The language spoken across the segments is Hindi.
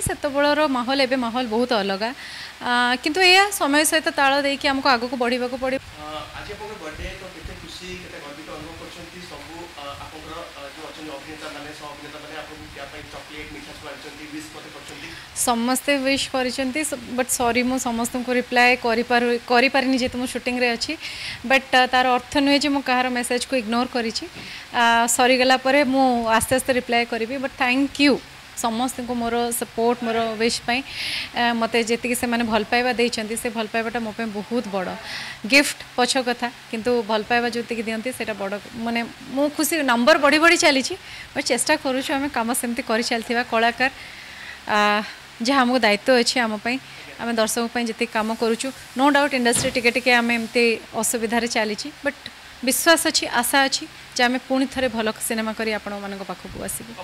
सेतबेलर माहौल एबे माहौल बहुत अलग किंतु या समय सहित ताल देकी हमको आगु को बढ़िबा को पड़े। आज आपन बर्थडे तो केते खुशी केते गर्वित अनुभव करछंती सब आपन जो अछन अभिनेता माने सब अभिनेता माने आपन क्या पई चॉकलेट मिठा छुआछंती विश मते करछंती समस्ते विश करिसेंती बट सॉरी मु समस्त को रिप्लाई करि पारिनी जेतु मु शूटिंग रे अछि बट तार अर्थ नुहे जे मु कहार मेसेज को इग्नोर करिछि सॉरी गला परे मु आस्ते आस्ते रिप्लाई करिवि बट थैंक यू समस्त को मोर सपोर्ट मोर विश पाई मते जेतिक से माने भल पाइबा देइचंती से भल पाइबाटा मो पे बहुत बड़ गिफ्ट पछ कथा किंतु भल पाइबा जोतिक दियंती सेटा बड़ माने मो खुशी नंबर बढ़ी बढ़ी चली बट चेष्टा करूँ आम कम सेमती कर चलथिबा कलाकार जहाँ आमको दायित्व अच्छे आमपाई आम दर्शक जी कम करुचु नो डाउट इंडस्ट्री टिके टिके आम एमती असुविधार चली बट विश्वास अच्छी आशा अच्छी जे आम पुणी थे भल सिनेमा करी आपण मान पाखक आसबू।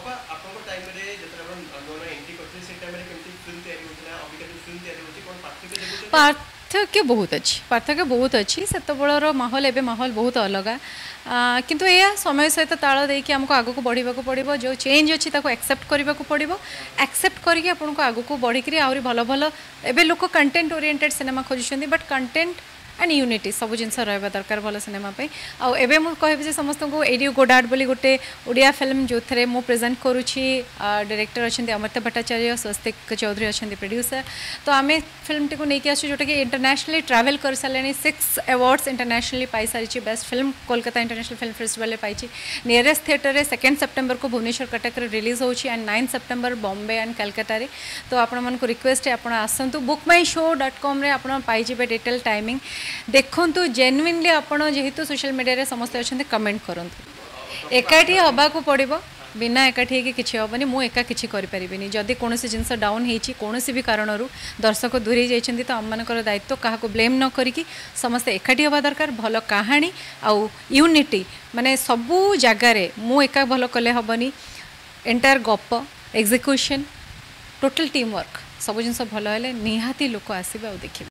पार्थक्य बहुत अच्छी सेतबेलर माहौल एबे माहौल बहुत अलग किंतु या समय सहित ताल देकी हमको आगु को बढ़िबा को पड़िबो जो चेंज अच्छी ताको एक्सेप्ट करबा को पड़िबो एक्सेप्ट करके आपन को आगु को बढ़ी करी आउरी भलो भलो एबे लोक कंटेंट ओरिएंटेड सिनेमा खोजुछंदी बट कंटेंट एंड यूनिटी सब जिनस रहा दरकार भल सिनेमा आउ एबे मु कहबी जे समस्त को एडी गोडाट बोली गोटे ओडिया फिल्म जो थे मु प्रेजेंट करुछि डायरेक्टर अच्छा अमृता भट्टाचार्य स्वस्तिक चौधरी अच्छा प्रोड्यूसर तो आम फिल्म टी को लेकिन आसु जोटा कि इंटरनेशनली ट्रावेल कर सारे 6 अवार्ड्स इंटरनेशनली पाई सारी best film Kolkata international film festival पाई नियरेस्ट थिएटर रे 2 सेप्टेम्बर को भुवनेश्वर कटक रिलीज होची and 9 September Bombay and Calcutta रे तो आपण मन को रिक्वेस्ट है आपण आसंतु bookmyshow.com रे आपण पाई जिबे डिटेल टाइमिंग देखंतु जेन्युइनली आपण जेहेतु सोशल मीडिया रे समस्त अच्छा कमेंट करंतु एकाठी हबा को पड़िबो बिना एकाठी कि किछि हबनी मु एका किछि करि परिबिनी जदि कोनोसी जिंस डाउन हेछि कोनोसी भी कारणरू दर्शक दूरी जाइछन्ती तो हमनकर दायित्व काहाको ब्लेम न करिकि समस्त एकाठी हबा दरकार भलो कहानी आउ यूनिटी माने सबु जगह रे मु एका भलो कले हबनी एंटायर गप एग्जीक्यूशन टोटल टीम वर्क सब जिंस भलो हेले निहाती लोक आसीबा आ देखि।